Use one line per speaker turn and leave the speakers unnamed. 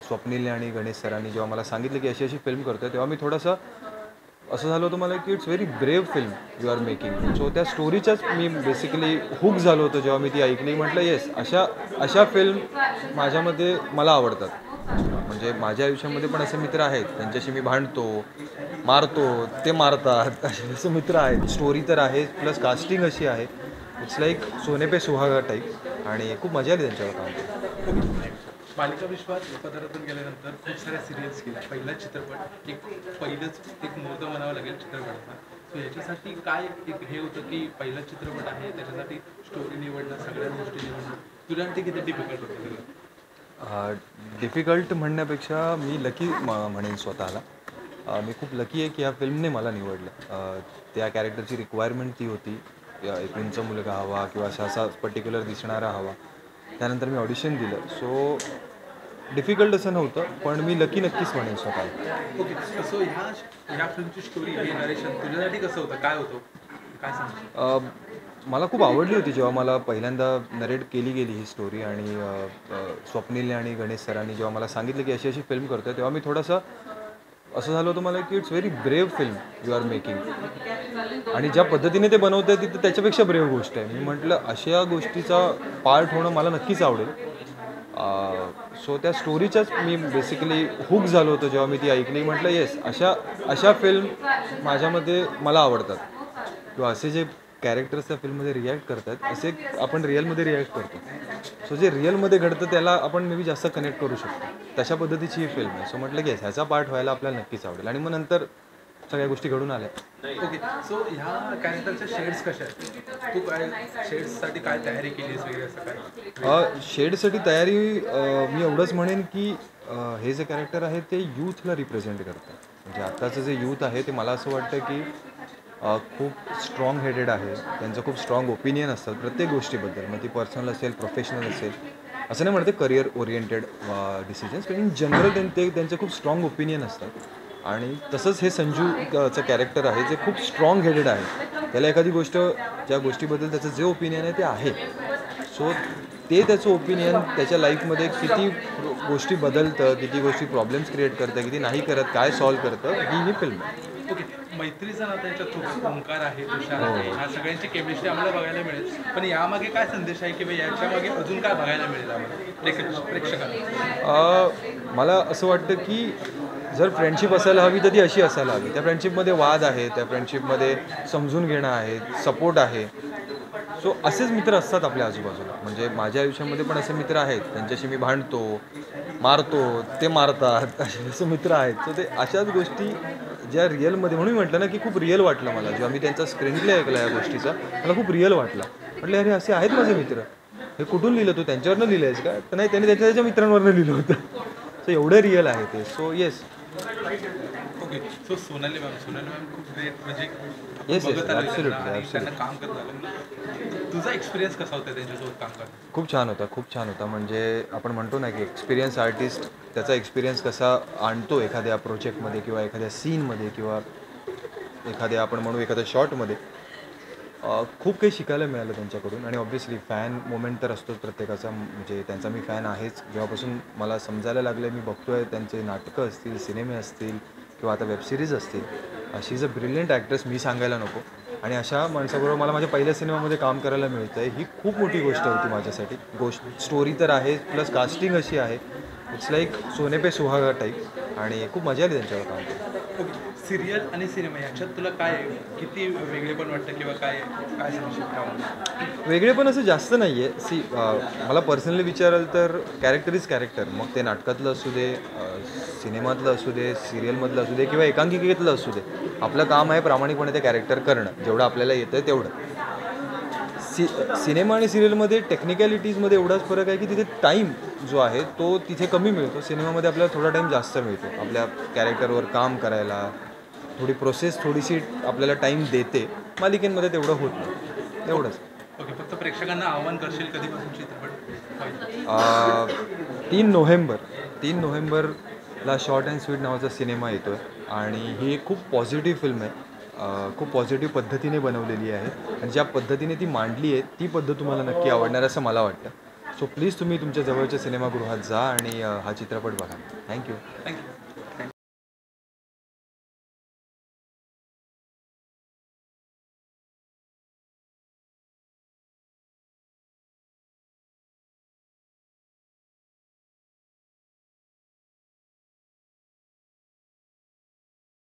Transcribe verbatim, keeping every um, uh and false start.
स्वप्नील आणि गणेश सरांनी जेव्हा मला सांगितलं की अशी अशी फिल्म करतोय, तेव्हा मी थोडंसं असं झालं होतं मला की it's very brave film you are making. So त्या स्टोरीच्याच मी बेसिकली हुक झालो होतो जेव्हा मी ती ऐकली. म्हटलं येस, अशा अशा फिल्म माझ्यामध्ये मला आवडतात. म्हणजे माझ्या आयुष्यामध्ये पण असे मित्र आहेत, त्यांच्याशी मी भांडतो, मारतो, ते मारतात, असे असे मित्र आहेत. स्टोरी तर आहे, प्लस कास्टिंग अशी आहे. इट्स लाईक सोने पे सुहागा टाईप आणि खूप मजा आली त्यांच्यावर काम करून.
ओके. मालिका विश्वात पदार्पण केल्यानंतर खूप साऱ्या सिरियल्स केल्या. पहिला चित्रपट एक पहिलंच एक मुहूर्त म्हणावं लागेल चित्रपटाचा. सो याच्यासाठी काय एक हे होतं की पहिला चित्रपट आहे, त्याच्यासाठी स्टोरी निवडणं, सगळ्या गोष्टी निवडणं तुला ते किती डिफिकल्ट होतं सगळं?
डिफिकल्ट म्हणण्यापेक्षा मी लकी म्हणेन स्वतःला. अ, मी खूप लकी आहे की ह्या फिल्मने मला निवडलं. अ, त्या कॅरेक्टरची रिक्वायरमेंट ती होती. अ, एक उंच मुलगा हवा किंवा असा असा पर्टिक्युलर दिसणारा हवा. त्यानंतर मी ऑडिशन दिलं. सो डिफिकल्ट असं नव्हतं, पण मी लकी नक्कीच म्हणेन स्वतःला.
ओके. सो ह्या ह्या फिल्मची स्टोरी हे नरेशन तुझ्यासाठी कसं होतं, काय होतं, काय सांगतो?
अ, मला खूप आवडली होती जेव्हा मला पहिल्यांदा नरेट केली गेली ही स्टोरी आणि अ, अ, स्वप्नील आणि गणेश सरांनी जेव्हा मला सांगितलं की अशी अशी फिल्म करतोय, तेव्हा मी थोडंसं असं झालं होतं मला की it's very brave film you are making. आणि ज्या पद्धतीने ते बनवत आहे तिथं त्याच्यापेक्षा ब्रेव्ह गोष्ट आहे. मी म्हटलं अशा गोष्टीचा पार्ट होणं मला नक्कीच आवडेल. सो त्या स्टोरीच्याच मी बेसिकली हुक झालो होतो जेव्हा मी ती ऐकली. म्हटलं येस, अशा अशा फिल्म माझ्यामध्ये मला आवडतात किंवा असे जे कॅरेक्टर्स त्या फिल्ममध्ये रिॲक्ट करतात, असे आपण रिअलमध्ये रिॲक्ट करतो. सो जे रिअलमध्ये घडतं त्याला आपण मे बी जास्त कनेक्ट करू शकतो. तशा पद्धतीची ही फिल्म आहे. सो म्हटलं की येस, ह्याचा पार्ट व्हायला आपल्याला नक्कीच आवडेल आणि मग नंतर सगळ्या गोष्टी घडून आल्या.
ओके. सो ह्या कॅरेक्टरच्या शेड्स कशा आहेत, तू काय शेड्ससाठी काय तयारी केलीस वगैरे असं काय?
शेडसाठी तयारी अ, मी एवढंच म्हणेन की अ, हे जे कॅरेक्टर आहे ते यूथला रिप्रेझेंट करतं. म्हणजे आत्ताचं जे यूथ आहे ते मला असं वाटतं की अ, खूप स्ट्रॉंग हेडेड आहे. त्यांचं खूप स्ट्रॉंग ओपिनियन असतात प्रत्येक गोष्टीबद्दल. मग ती पर्सनल असेल, प्रोफेशनल असेल. असं नाही म्हणते करिअर ओरिएंटेड डिसिजन्स, पण इन जनरल त्यां ते त्यांचे खूप स्ट्रॉंग ओपिनियन असतात. आणि तसंच हे संजूचं कॅरेक्टर आहे जे खूप स्ट्रॉंग हेडेड आहे. त्याला एखादी गोष्ट, ज्या गोष्टीबद्दल त्याचं जे ओपिनियन आहे ते आहे. सो ते त्याचं ओपिनियन त्याच्या लाईफमध्ये किती गोष्टी बदलतं, किती गोष्टी प्रॉब्लेम्स क्रिएट करतं, किती नाही करत, काय सॉल्व्ह करतं, ही ही फिल्म आहे.
ओके. मैत्रीचा नाता याच्यात खूप ओंकार आहे, तुषार
हो,
आहे,
हो.
ह्या सगळ्यांची केमिस्ट्री आम्हाला बघायला मिळेल. पण यामागे काय संदेश आहे किंवा याच्यामागे अजून काय बघायला मिळेल आम्हाला प्रेक्षक प्रेक्षकांना?
अ, मला असं वाटतं की जर फ्रेंडशिप असायला हवी तर ती अशी असायला हवी. त्या फ्रेंडशिपमध्ये वाद आहे, त्या फ्रेंडशिपमध्ये समजून घेणं आहे, सपोर्ट आहे. सो असेच मित्र असतात आपल्या आजूबाजूला. म्हणजे माझ्या आयुष्यामध्ये पण असे मित्र आहेत, त्यांच्याशी मी भांडतो, मारतो, ते मारतात, असे असे मित्र आहेत. सो ते अशाच गोष्टी ज्या रिअलमध्ये, म्हणून मी म्हटलं ना की खूप रिअल वाटलं मला जेव्हा मी त्यांचा स्क्रीन प्ले ऐकला या गोष्टीचा. मला खूप रिअल वाटला. म्हटलं अरे असे आहेत माझे मित्र. हे कुठून लिहिलं, तू त्यांच्यावरनं लिहिलं आहेस का? तर नाही, त्यांनी त्याच्या त्याच्या मित्रांवरनं लिहिलं होतं. सो एवढं रिअल आहे ते. So yes.
Okay. So Sonali ma'am Sonali ma'am खूप ग्रेट, म्हणजे आपण
येस, येस.
बघत आलो त्यांना
ॲब्सोल्युटली,
आणि त्यांना
ॲब्सोल्युटली.
काम करत आलो. तुझा एक्सपिरियन्स कसा होता त्यांच्यासोबत काम करण्याचा?
खूप छान होता, खूप छान होता. म्हणजे आपण म्हणतो ना की एक्सपिरियन्स आर्टिस्ट त्याचा एक्सपिरियन्स कसा आणतो एखाद्या प्रोजेक्टमध्ये किंवा एखाद्या सीनमध्ये किंवा एखाद्या आपण म्हणू एखाद्या शॉटमध्ये. अ, खूप काही शिकायला मिळालं त्यांच्याकडून आणि ऑब्व्हियसली फॅन मोमेंट तर असतोच प्रत्येकाचा. म्हणजे त्यांचा मी फॅन आहेच. जेव्हापासून मला समजायला लागलं, मी बघतो आहे त्यांचे नाटकं असतील, सिनेमे असतील किंवा आता वेबसिरीज असतील. She is a brilliant actress, मी सांगायला नको. आणि अशा माणसाबरोबर मला माझ्या पहिल्या सिनेमामध्ये काम करायला मिळतं आहे, ही खूप मोठी गोष्ट होती माझ्यासाठी. गोष्ट स्टोरी तर आहे, प्लस कास्टिंग अशी आहे. इट्स लाईक सोने पे सुहागा टाईप आणि खूप मजा आली त्यांच्यावर काम करून.
ओके. सिरियल आणि सिनेमा याच्यात तुला काय किती वेगळेपण वाटतं किंवा काय काय सांगू शकता?
वेगळे पण असं जास्त नाही आहे. सी मला पर्सनली विचाराल तर कॅरेक्टर इज कॅरेक्टर. मग ते नाटकातलं असू दे, अ, सिनेमातलं असू दे, सिरियलमधलं असू दे किंवा एकांकिकेतलं असू दे. आपलं काम आहे प्रामाणिकपणे ते कॅरेक्टर करणं, जेवढं आपल्याला येतं आहे तेवढं. सि सिनेमा आणि सिरियलमध्ये टेक्निकॅलिटीजमध्ये एवढाच फरक आहे की तिथे टाईम जो आहे तो तिथे कमी मिळतो. सिनेमामध्ये आपल्याला थोडा टाईम जास्त मिळतो आपल्या कॅरेक्टरवर काम करायला. थोडी प्रोसेस थोडीशी आपल्याला टाईम देते. मालिकेमध्ये तेवढं होत नाही, एवढंच.
ओके. फक्त प्रेक्षकांना आव्हान करशील कधीपासून चित्रपट पाहिजे?
अ, तीन नोव्हेंबर तीन नोव्हेंबरला शॉर्ट अँड स्वीट नावाचा सिनेमा येतो आहे आणि ही एक खूप पॉझिटिव्ह फिल्म आहे. अ, खूप पॉझिटिव्ह पद्धतीने बनवलेली आहे आणि ज्या पद्धतीने ती मांडली आहे ती पद्धत तुम्हाला नक्की आवडणार असं मला वाटतं. सो प्लीज तुम्ही तुमच्या जवळच्या सिनेमागृहात जा आणि अ, हा चित्रपट बघा. थँक्यू.
थँक्यू.